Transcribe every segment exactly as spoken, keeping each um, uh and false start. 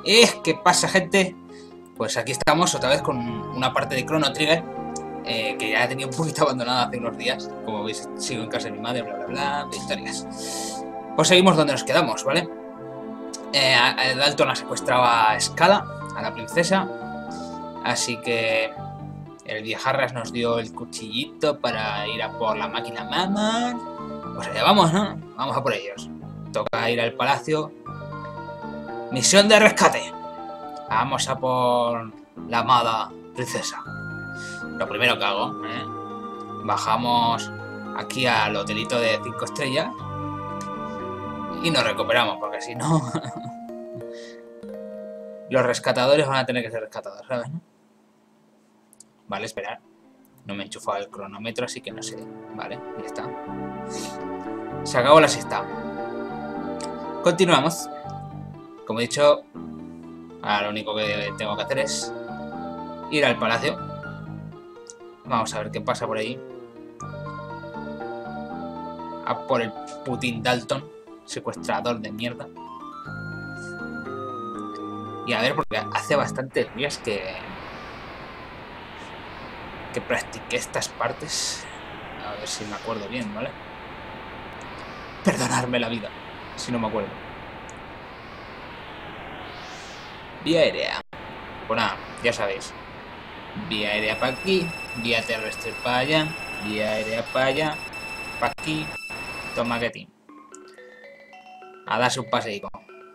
Eh, ¿qué pasa, gente? Pues aquí estamos otra vez con una parte de Chrono Trigger eh, que ya tenía un poquito abandonada hace unos días. Como veis, sigo en casa de mi madre, bla bla bla, de historias. Pues seguimos donde nos quedamos, ¿vale? Eh, Dalton ha secuestrado a Scala, a la princesa. Así que el viejarras nos dio el cuchillito para ir a por la máquina Mama. Pues allá vamos, ¿no? Vamos a por ellos. Toca ir al palacio. Misión de rescate. Vamos a por la amada princesa. Lo primero que hago, ¿eh? Bajamos aquí al hotelito de cinco estrellas y nos recuperamos, porque si no los rescatadores van a tener que ser rescatados, ¿sabes? Vale, esperar. No me he enchufado el cronómetro, así que no sé. Vale, ya está. Se acabó la siesta. Continuamos. Como he dicho, ahora lo único que tengo que hacer es ir al palacio. Vamos a ver qué pasa por ahí. A por el Putin Dalton, secuestrador de mierda. Y a ver, porque hace bastantes días que que practiqué estas partes. A ver si me acuerdo bien, ¿vale? Perdonadme la vida si no me acuerdo. Vía aérea. Pues nada, ya sabéis. Vía aérea para aquí, vía terrestre para allá, vía aérea para allá, para aquí. Toma que ti. A darse un paseico.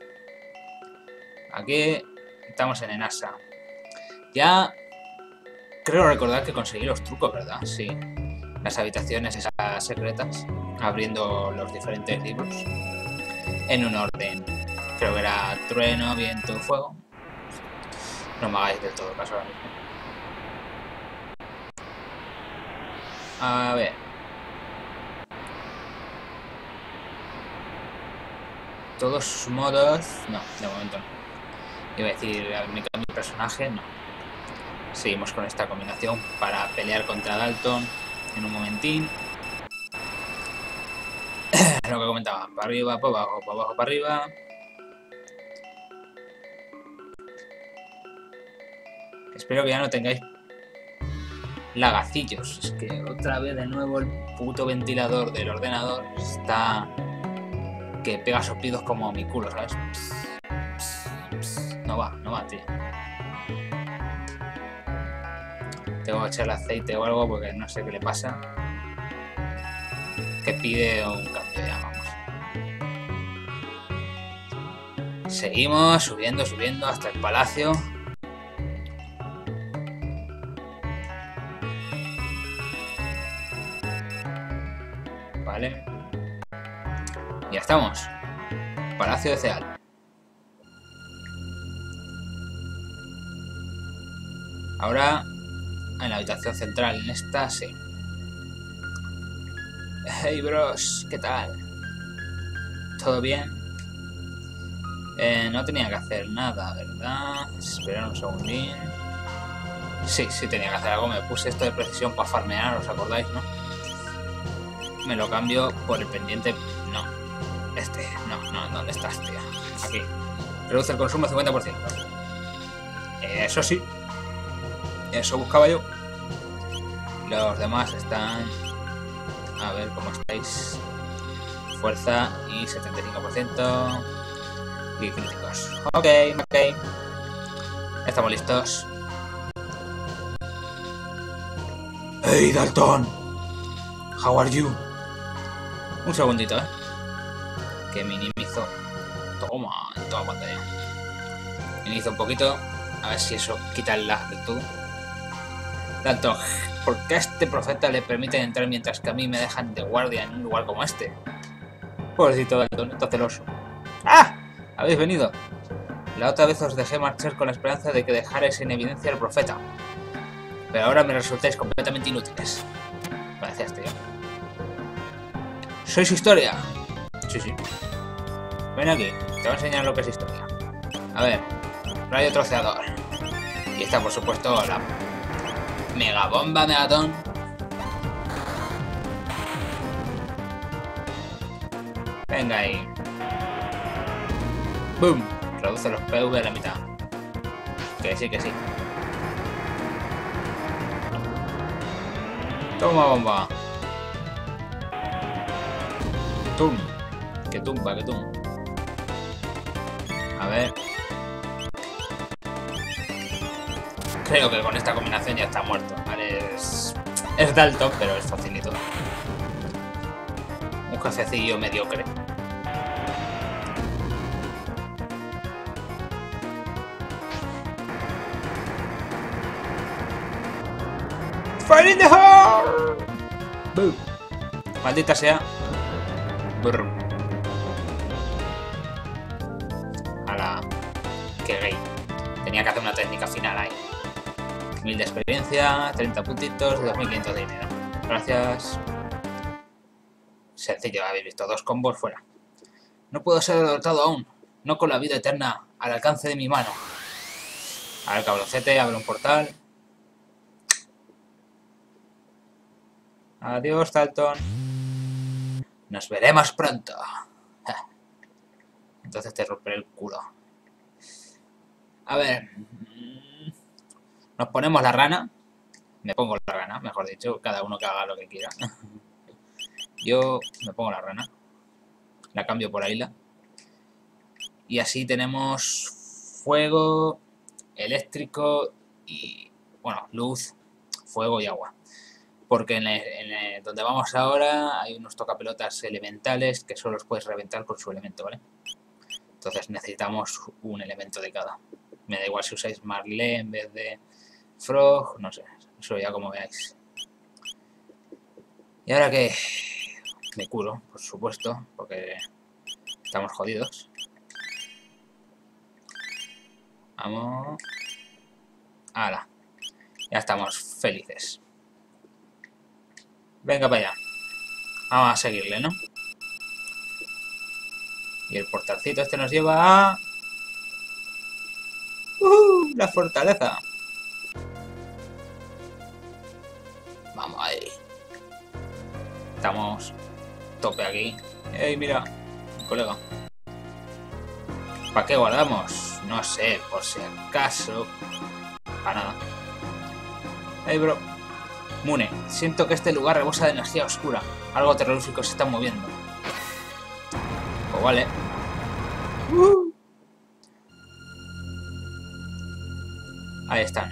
Aquí estamos en Enasa. Ya creo recordar que conseguí los trucos, ¿verdad? Sí. Las habitaciones esas secretas, abriendo los diferentes libros en un orden. Creo que era trueno, viento, fuego. No me hagáis del todo caso ahora mismo. A ver. Todos sus modos... No, de momento no. Iba a decir, mi cambio de personaje, no. Seguimos con esta combinación para pelear contra Dalton en un momentín. Lo que comentaba, para arriba, para abajo, para abajo, para arriba. Espero que ya no tengáis lagacillos. Es que otra vez de nuevo el puto ventilador del ordenador está que pega soplidos como mi culo, ¿sabes? No va, no va, tío. Tengo que echarle aceite o algo porque no sé qué le pasa. Que pide un cambio ya, vamos. Seguimos subiendo, subiendo hasta el palacio. Vale. Ya estamos. Palacio de Ceal. Ahora en la habitación central, en esta, sí. Hey bros, ¿qué tal? ¿Todo bien? Eh, no tenía que hacer nada, ¿verdad? Esperar un segundín. Sí, sí tenía que hacer algo. Me puse esto de precisión para farmear, ¿os acordáis, no? Me lo cambio por el pendiente. No. Este. No, no. ¿Dónde estás, tío? Aquí. Reduce el consumo al cincuenta por ciento. Eso sí. Eso buscaba yo. Los demás están... A ver cómo estáis. Fuerza y setenta y cinco por ciento. Y críticos. Ok, ok. Estamos listos. Hey, Dalton. How are you? Un segundito, ¿eh? Que minimizo. Toma, en toda pantalla. Minimizo un poquito. A ver si eso quita el lag del todo. Dalton, ¿por qué a este profeta le permiten entrar mientras que a mí me dejan de guardia en un lugar como este? Pobrecito Dalton, está celoso. ¡Ah! ¿Habéis venido? La otra vez os dejé marchar con la esperanza de que dejarais en evidencia al profeta. Pero ahora me resultáis completamente inútiles. Gracias, tío. ¿Sois historia? Sí, sí. Ven aquí, te voy a enseñar lo que es historia. A ver, rayo troceador. Y está, por supuesto, la megabomba megatón. Venga ahí. ¡Boom! Reduce los P V a la mitad. Que sí, que sí. Toma bomba. Tum. Que tumba, que tum. A ver. Creo que con esta combinación ya está muerto. Vale, es... es Dalton, pero es facilito. Un jefecillo mediocre. Fire in the hole. Boom. Maldita sea. Brr. Ala. Qué gay. Tenía que hacer una técnica final ahí. mil de experiencia, treinta puntitos, dos mil quinientos de dinero. Gracias. Sencillo, habéis visto. Dos combos fuera. No puedo ser derrotado aún. No con la vida eterna al alcance de mi mano. A ver, cabroncete, abre un portal. Adiós, Dalton. Nos veremos pronto. Entonces te romperé el culo. A ver. Nos ponemos la rana. Me pongo la rana, mejor dicho. Cada uno que haga lo que quiera. Yo me pongo la rana. La cambio por Ayla. Y así tenemos fuego, eléctrico y, bueno, luz, fuego y agua. Porque en, el, en el, donde vamos ahora hay unos tocapelotas elementales que solo los puedes reventar con su elemento, ¿vale? Entonces necesitamos un elemento de cada. Me da igual si usáis Marley en vez de Frog, no sé, eso ya como veáis. Y ahora que me curo, por supuesto, porque estamos jodidos. Vamos. ¡Hala! Ya estamos felices. Venga para allá. Vamos a seguirle, ¿no? Y el portalcito este nos lleva a... ¡Uh! La fortaleza. Vamos ahí. Estamos tope aquí. ¡Ey, mira! Colega. ¿Para qué guardamos? No sé, por si acaso. Para nada. ¡Ey, bro! Mune, siento que este lugar rebosa de energía oscura. Algo terrorífico se está moviendo. Pues vale. Uh. Ahí están.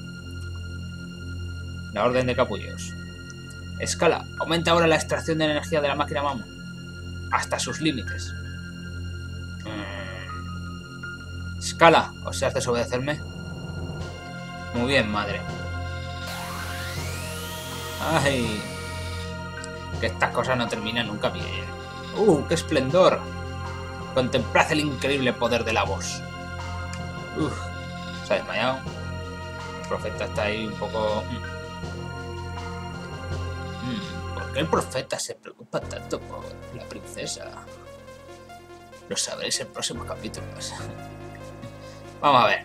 La orden de capullos. Escala, aumenta ahora la extracción de energía de la máquina Mamo. Hasta sus límites. Mm. Escala, ¿oseas desobedecerme? Muy bien, madre. Ay, que estas cosas no terminan nunca bien. ¡Uh, qué esplendor! Contemplad el increíble poder de la voz. Uf, se ha desmayado. El profeta está ahí un poco... Mm, ¿por qué el profeta se preocupa tanto por la princesa? Lo sabréis en próximos capítulos. Vamos a ver.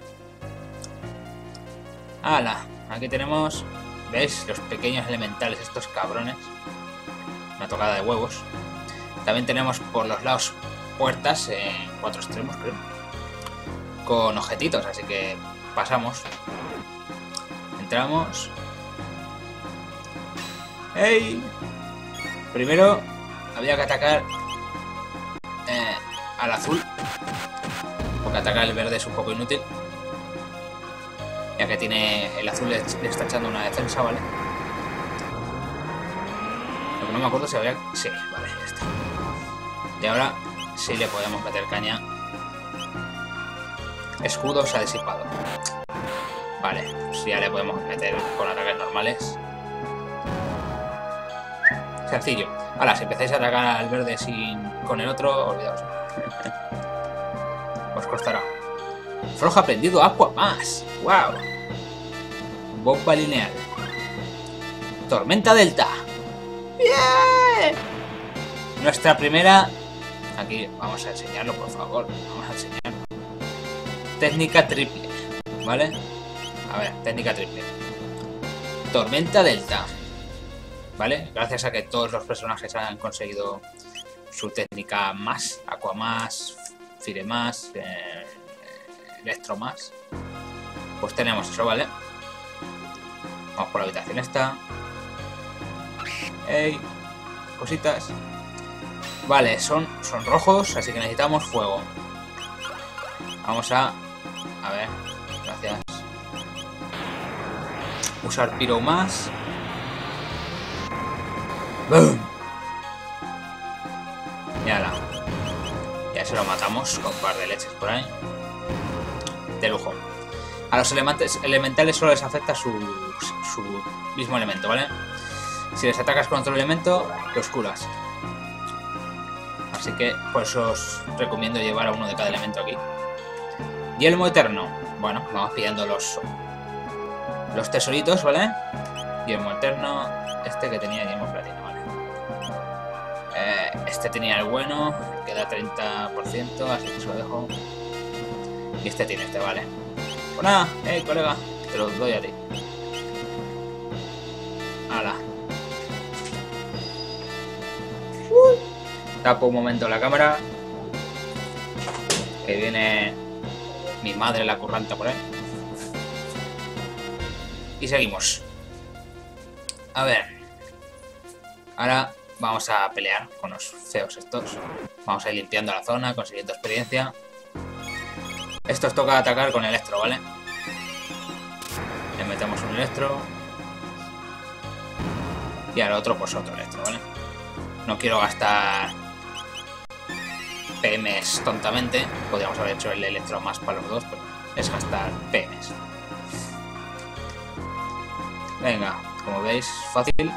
¡Hala! Aquí tenemos... ¿Veis? Los pequeños elementales, estos cabrones. Una tocada de huevos. También tenemos por los lados puertas en cuatro extremos, creo. Con objetitos, así que pasamos. Entramos. ¡Ey! Primero había que atacar eh, al azul. Porque atacar el verde es un poco inútil. Ya que tiene el azul le, le está echando una defensa, ¿vale? Lo que no me acuerdo si había... Sí, vale, ya está. Y ahora sí le podemos meter caña. Escudo se ha disipado. Vale, pues ya le podemos meter con ataques normales. Sencillo. Ahora, si empezáis a atacar al verde sin con el otro, olvidaos. Os costará. Frog ha aprendido Aqua más. ¡Wow! Bomba lineal. Tormenta Delta. ¡Bien! Nuestra primera... Aquí vamos a enseñarlo, por favor. Vamos a enseñarlo. Técnica triple. ¿Vale? A ver, técnica triple. Tormenta Delta. ¿Vale? Gracias a que todos los personajes han conseguido su técnica más. Aqua más. Fire más. Eh, electro más. Pues tenemos eso, ¿vale? Vamos por la habitación esta. ¡Ey! Cositas. Vale, son, son rojos, así que necesitamos fuego. Vamos a... A ver, gracias. Usar piro más. ¡Bum! Y ala. Ya se lo matamos con un par de leches por ahí. De lujo. A los elementos, elementales solo les afecta su, su mismo elemento, ¿vale? Si les atacas con otro elemento, los curas. Así que por eso os recomiendo llevar a uno de cada elemento aquí. Yelmo eterno. Bueno, vamos pillando los, los tesoritos, ¿vale? Yelmo eterno. Este que tenía yelmo platino, ¿vale? Eh, este tenía el bueno, queda treinta por ciento, así que se lo dejo. Y este tiene este, ¿vale? Pues nada, hey colega, te lo doy a ti. Hala. Uh. Tapo un momento la cámara. Que viene mi madre la curranta por ahí. Y seguimos. A ver. Ahora vamos a pelear con los feos estos. Vamos a ir limpiando la zona, consiguiendo experiencia. Estos toca atacar con electro, ¿vale? Le metemos un electro. Y al otro pues otro electro, ¿vale? No quiero gastar P Ms tontamente. Podríamos haber hecho el electro más para los dos, pero es gastar P Ms. Venga, como veis, fácil.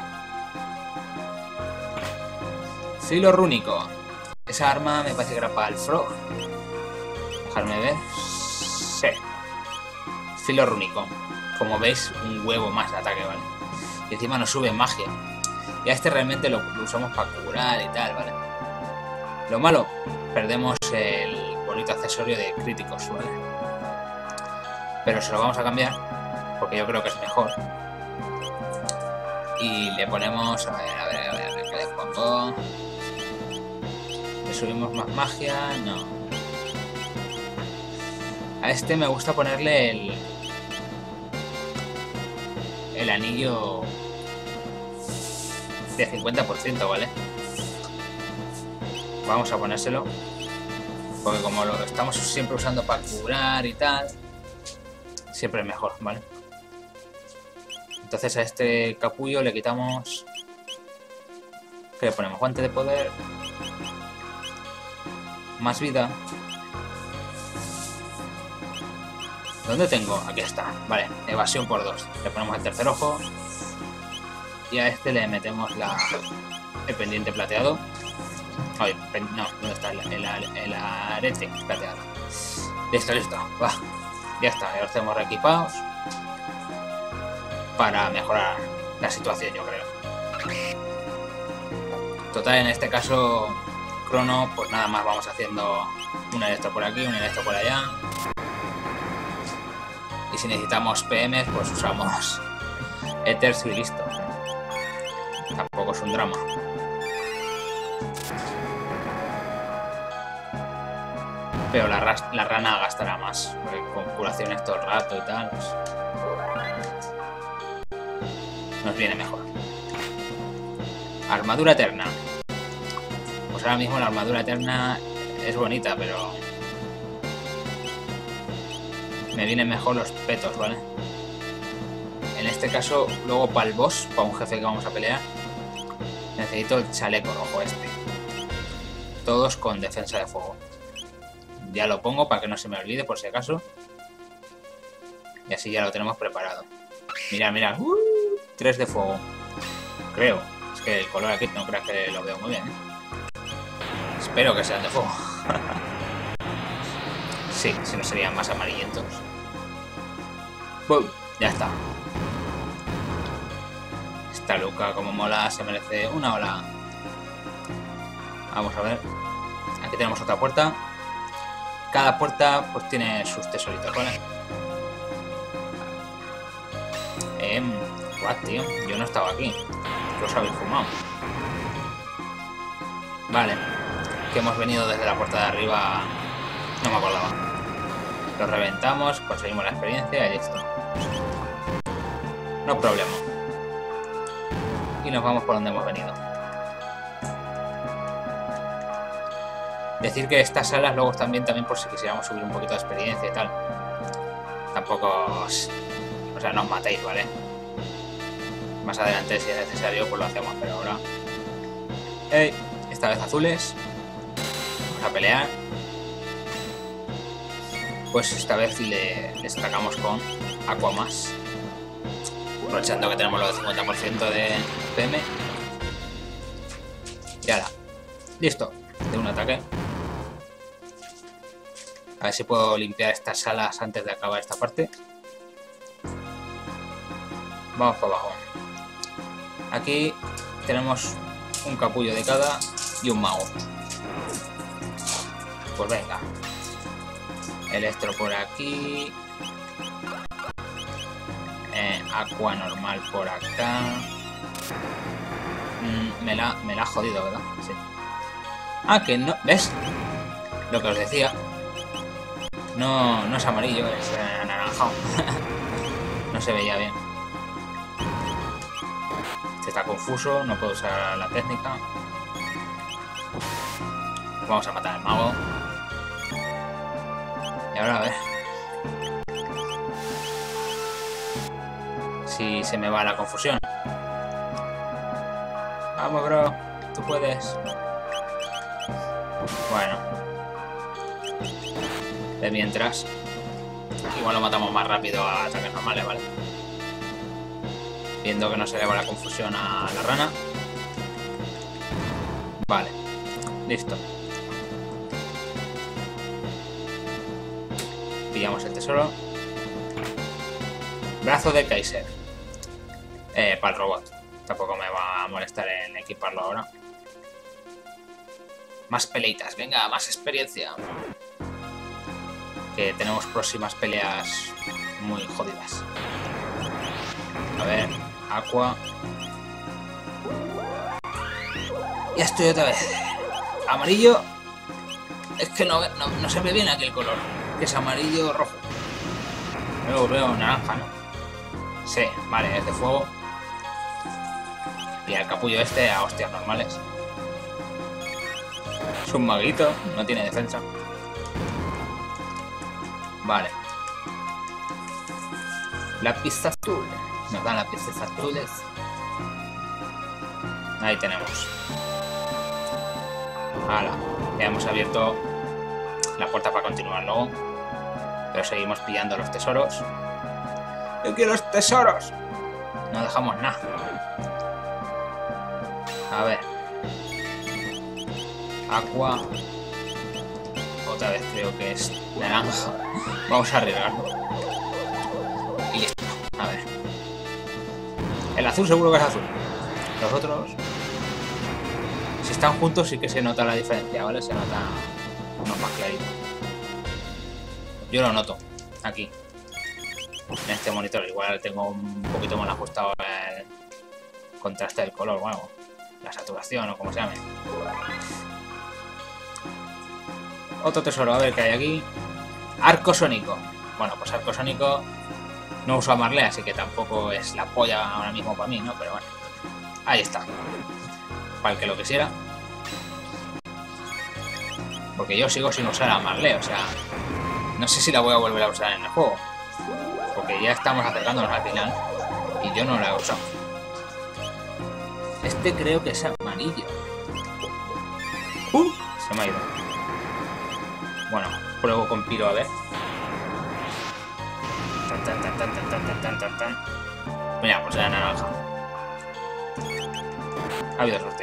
Filo rúnico. Esa arma me parece que era para el frog. Dejarme ver. Sí. Filo rúnico. Como veis, un huevo más de ataque, ¿vale? Y encima nos sube magia. Y a este realmente lo, lo usamos para curar y tal, ¿vale? Lo malo, perdemos el bonito accesorio de críticos, ¿vale? Pero se lo vamos a cambiar, porque yo creo que es mejor. Y le ponemos... A ver, a ver, a ver, a ver, ¿qué le pongo? ¿Le subimos más magia? No. A este me gusta ponerle el... El anillo... de cincuenta por ciento, ¿vale? Vamos a ponérselo. Porque como lo estamos siempre usando para curar y tal, siempre es mejor, ¿vale? Entonces a este capullo le quitamos... ¿Qué le ponemos? Guante de poder. Más vida. ¿Dónde tengo? Aquí está. Vale, evasión por dos. Le ponemos el tercer ojo. Y a este le metemos la... el pendiente plateado. Ay, no, ¿dónde está? El, el, el arete plateado. Listo, listo. Va. Ya está, ya los tenemos reequipados. Para mejorar la situación, yo creo. Total, en este caso, Crono, pues nada más vamos haciendo un electro por aquí, un electro por allá. Y si necesitamos P Ms, pues usamos Ethers y listo. Tampoco es un drama. Pero la, la rana gastará más, porque con curaciones todo el rato y tal, pues nos viene mejor. Armadura eterna. Pues ahora mismo la armadura eterna es bonita, pero me vienen mejor los petos, ¿vale? En este caso, luego para el boss, para un jefe que vamos a pelear, necesito el chaleco rojo este. Todos con defensa de fuego. Ya lo pongo para que no se me olvide por si acaso. Y así ya lo tenemos preparado. Mirad, mirad. Uh, tres de fuego. Creo. Es que el color aquí no creo que lo veo muy bien, ¿eh? Espero que sean de fuego. Sí, si no serían más amarillentos. ¡Bum! Ya está. Esta Luca como mola, se merece una ola. Vamos a ver. Aquí tenemos otra puerta. Cada puerta pues tiene sus tesoritos, ¿vale? Eh, what, tío. Yo no estaba aquí. Que os habéis fumado. Vale. Que hemos venido desde la puerta de arriba. No me acordaba. Lo reventamos, conseguimos la experiencia y listo. No problema. Y nos vamos por donde hemos venido. Decir que estas salas luego están bien también por si quisiéramos subir un poquito de experiencia y tal. Tampoco os... O sea, no os matéis, ¿vale? Más adelante, si es necesario, pues lo hacemos, pero ahora... ¡Ey! Esta vez azules. Vamos a pelear. Pues esta vez le destacamos con Aqua más. Aprovechando que tenemos lo de cincuenta por ciento de P M. Y ahora, listo, de un ataque. A ver si puedo limpiar estas salas antes de acabar esta parte. Vamos para abajo. Aquí tenemos un capullo de cada y un mago. Pues venga. Electro por aquí. Eh, Aqua normal por acá. Mm, me, la, me la ha jodido, ¿verdad? Sí. Ah, que no... ¿Ves? Lo que os decía. No, no es amarillo, es eh, anaranjado. No se veía bien. Este está confuso, no puedo usar la técnica. Vamos a matar al mago. Y ahora a ver si se me va la confusión. Vamos, bro, tú puedes. Bueno, de mientras igual lo matamos más rápido a ataques normales, ¿vale? Viendo que no se le va la confusión a la rana. Vale, listo. Pillamos el tesoro. Brazo de Kaiser. Eh, para el robot. Tampoco me va a molestar en equiparlo ahora. Más peleitas, venga, más experiencia. Que tenemos próximas peleas muy jodidas. A ver, Aqua. Ya estoy otra vez. Amarillo. Es que no, no, no se ve bien aquí el color. Que es amarillo rojo. Luego veo naranja, ¿no? Sí, vale, es de fuego. Y el capullo este a hostias normales. Es un maguito, no tiene defensa. Vale. Lápiz azul. Nos dan lápices azules. Ahí tenemos. Ahora, ya hemos abierto la puerta para continuar luego. Pero seguimos pillando los tesoros. ¡Yo quiero los tesoros! No dejamos nada. A ver. Aqua. Otra vez creo que es naranja. Vamos a arriesgarlo. Y listo. A ver. El azul seguro que es azul. Los otros... Si están juntos sí que se nota la diferencia, ¿vale? Se nota uno más clarito. Yo lo noto. Aquí. En este monitor. Igual tengo un poquito más ajustado el contraste del color o algo. La saturación o como se llame. Otro tesoro, a ver qué hay aquí. Arco sónico. Bueno, pues arco sónico no uso a Marley, así que tampoco es la polla ahora mismo para mí, ¿no? Pero bueno, ahí está. Para el que lo quisiera. Porque yo sigo sin usar a Marley, o sea, no sé si la voy a volver a usar en el juego. Porque ya estamos acercándonos al final y yo no la he usado. Este creo que es amarillo. Uh, se me ha ido. Bueno, pruebo con Piro a ver. Tan, tan, tan, tan, tan, tan, tan, tan, tan. Mira, pues era naranja. Ha habido suerte.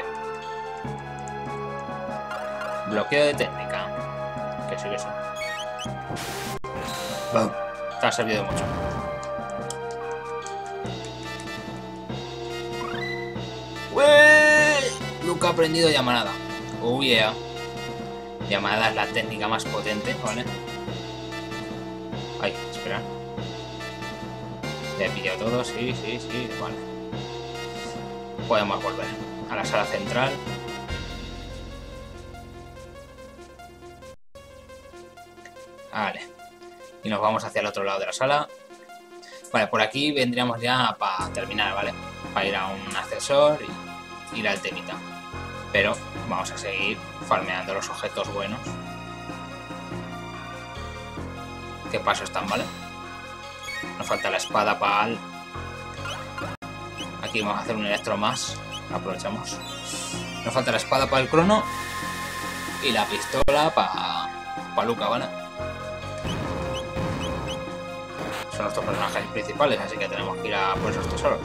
Bloqueo de técnica. Que sí, que sí. Bam. Te ha servido mucho. ¡Ué! Luca ha aprendido llamarada. Oh yeah. Llamada es la técnica más potente, ¿vale? Ay, espera. Le he pillado todo, sí, sí, sí, vale. Podemos volver a la sala central. Vale. Y nos vamos hacia el otro lado de la sala. Vale, por aquí vendríamos ya para terminar, ¿vale? Para ir a un ascensor y ir al temita. Pero vamos a seguir farmeando los objetos buenos. ¿Qué paso están, vale? Nos falta la espada para el... Aquí vamos a hacer un electro más. Aprovechamos. Nos falta la espada para el crono. Y la pistola para pa Luca, ¿vale? Son nuestros personajes principales, así que tenemos que ir a por esos tesoros.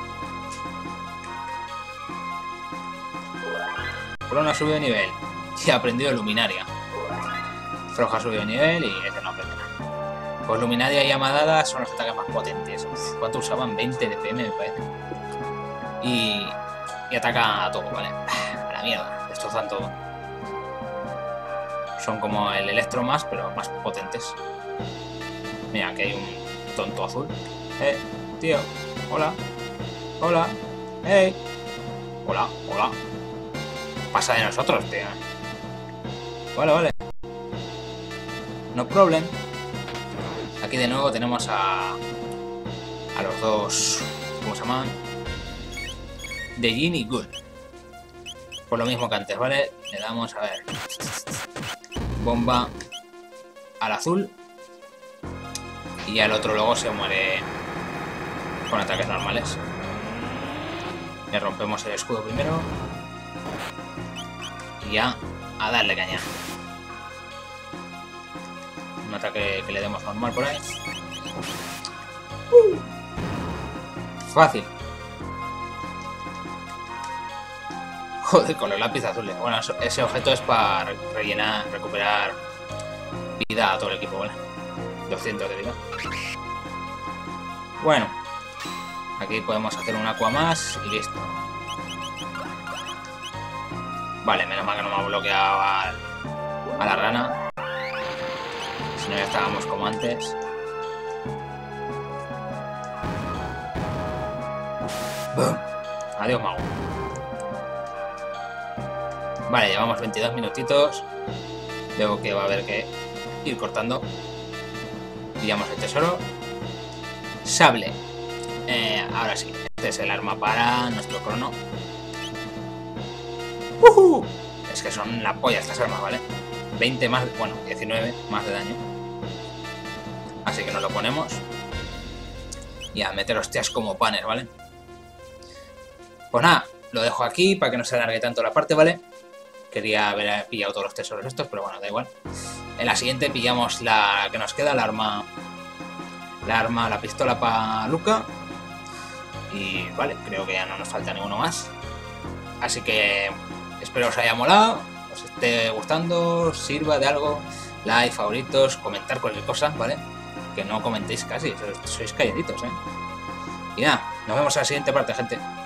Crono ha subido de nivel y ha aprendido Luminaria. Froja ha subido de nivel y este no aprende nada. Pues Luminaria y Amadada son los ataques más potentes. Uf, ¿cuánto usaban? veinte de P M me parece. Y, y ataca a todo, ¿vale? A la mierda, destrozan todo. Son como el Electro más, pero más potentes. Mira, aquí hay un tonto azul. Eh, tío, hola. Hola. Hey. Hola, hola. Pasa de nosotros, tío. Vale, vale. No problem. Aquí de nuevo tenemos a... A los dos... ¿Cómo se llaman? De Jin y Gul. Por lo mismo que antes, ¿vale? Le damos, a ver... Bomba al azul. Y al otro luego se muere con ataques normales. Le rompemos el escudo primero. Y ya a darle caña. Un ataque que le demos normal por ahí. Uh. Fácil. Joder, con los lápices azules. Bueno, ese objeto es para rellenar, recuperar vida a todo el equipo, ¿vale? doscientos de vida. Bueno, aquí podemos hacer un aqua más y listo. Vale, menos mal que no me ha bloqueado a, a la rana. Si no, ya estábamos como antes. ¡Bum! Adiós, mago. Vale, llevamos veintidós minutitos. Luego que va a haber que ir cortando. Pillamos el tesoro. Sable. Eh, ahora sí, este es el arma para nuestro crono. ¡Uh! Es que son la polla estas armas, ¿vale? veinte más, bueno, diecinueve más de daño. Así que nos lo ponemos. Y a meter hostias como panes, ¿vale? Pues nada, lo dejo aquí para que no se alargue tanto la parte, ¿vale? Quería haber pillado todos los tesoros estos, pero bueno, da igual. En la siguiente pillamos la que nos queda, la arma... La arma, la pistola para Luca. Y vale, creo que ya no nos falta ninguno más. Así que espero os haya molado, os esté gustando, os sirva de algo. Like, favoritos, comentar cualquier cosa, ¿vale? Que no comentéis casi, sois calladitos, ¿eh? Y nada, nos vemos en la siguiente parte, gente.